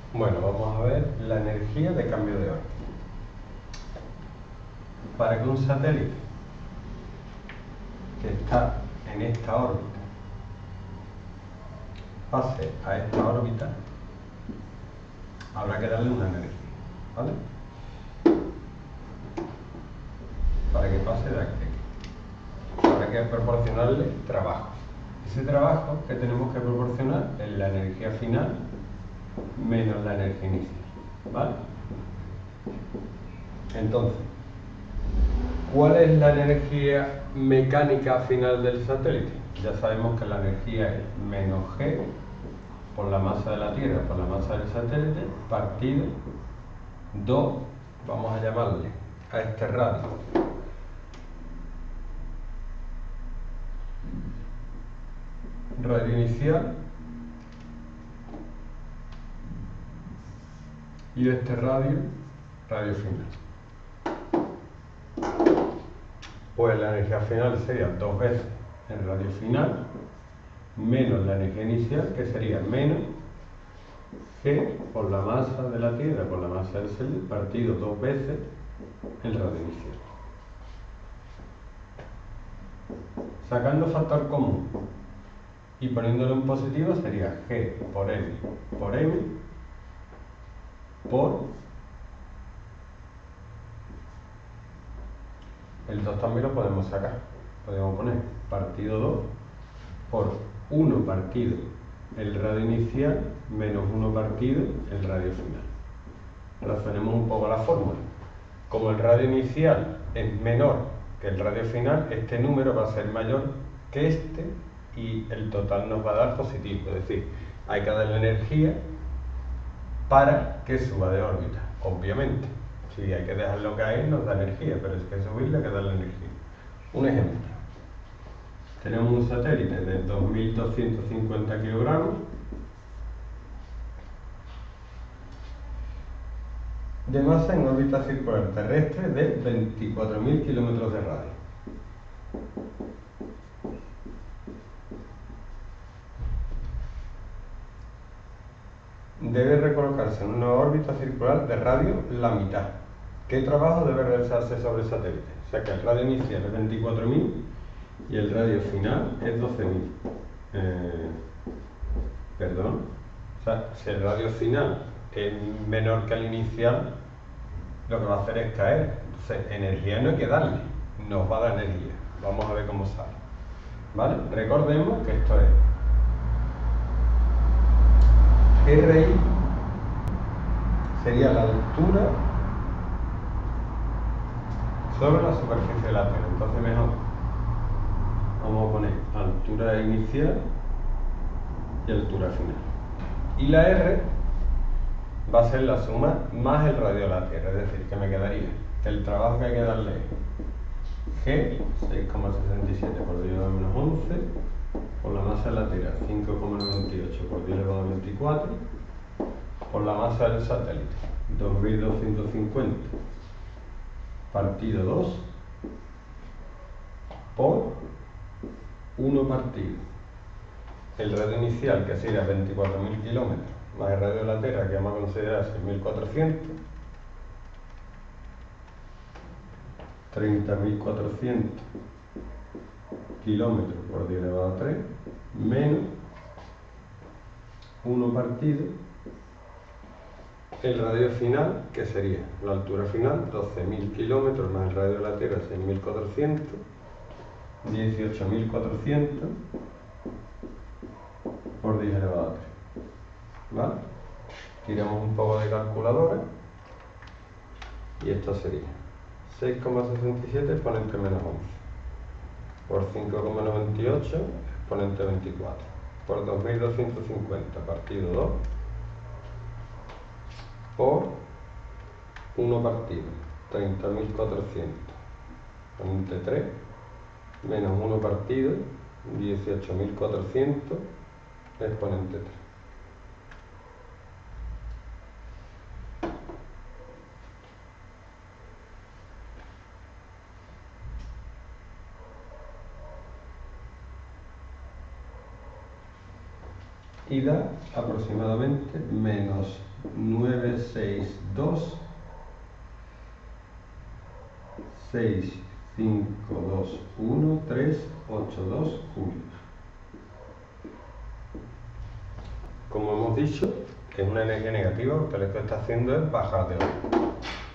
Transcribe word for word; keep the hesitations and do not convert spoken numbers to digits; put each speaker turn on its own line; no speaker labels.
Bueno, vamos a ver la energía de cambio de órbita. Para que un satélite que está en esta órbita pase a esta órbita, habrá que darle una energía, ¿vale? Para que pase de aquí a aquí. Habrá que proporcionarle trabajo. Ese trabajo que tenemos que proporcionar es la energía final menos la energía inicial, ¿vale? Entonces, ¿cuál es la energía mecánica final del satélite? Ya sabemos que la energía es menos G por la masa de la Tierra por la masa del satélite partido dos, vamos a llamarle a este radio radio inicial y este radio radio final. Pues la energía final sería dos veces el radio final menos la energía inicial, que sería menos G por la masa de la Tierra por la masa del satélite partido dos veces el radio inicial. Sacando factor común y poniéndolo en positivo sería G por M por M por el dos también lo podemos sacar. Podemos poner partido dos por uno partido el radio inicial menos uno partido el radio final. Razonemos un poco la fórmula. Como el radio inicial es menor que el radio final, este número va a ser mayor que este y el total nos va a dar positivo. Es decir, hay que darle energía para que suba de órbita, obviamente. Si hay que dejarlo caer, nos da energía, pero es que subirle hay que darle energía. Un ejemplo. Tenemos un satélite de dos mil doscientos cincuenta kilogramos de masa en órbita circular terrestre de veinticuatro mil kilómetros de radio. Debe recolocarse en una órbita circular de radio la mitad. ¿Qué trabajo debe realizarse sobre el satélite? O sea que el radio inicial es veinticuatro mil y el radio final es doce mil. Eh, perdón. O sea, si el radio final es menor que el inicial, lo que va a hacer es caer. Entonces, energía no hay que darle, nos va a dar energía. Vamos a ver cómo sale. ¿Vale? Recordemos que esto es R I sería la altura sobre la superficie de la Tierra. Entonces mejor vamos a poner altura inicial y altura final. Y la R va a ser la suma más el radio de la Tierra, es decir, que me quedaría el trabajo que hay que darle G, seis coma sesenta y siete por diez elevado a menos once, por la masa de la Tierra, cinco coma noventa y ocho por diez elevado a veinticuatro, por la masa del satélite, dos mil doscientos cincuenta partido dos, por uno partido el radio inicial, que sería veinticuatro mil kilómetros, más el radio de la Tierra, que vamos a considerar seis mil cuatrocientos, treinta mil cuatrocientos kilómetros por diez elevado a tres, menos uno partido el radio final, que sería la altura final, doce mil kilómetros, más el radio de la Tierra, seis mil cuatrocientos, dieciocho mil cuatrocientos por diez elevado a tres. ¿Vale? Tiramos un poco de calculadora y esto sería seis coma sesenta y siete exponente menos once por cinco coma noventa y ocho exponente veinticuatro por dos mil doscientos cincuenta partido dos por uno partido treinta mil cuatrocientos exponente tres menos uno partido dieciocho mil cuatrocientos exponente tres. y da aproximadamente menos nueve seis dos, seis cinco dos uno tres ocho dos julios. Como hemos dicho, es una energía negativa, porque lo que está haciendo es bajar de orden.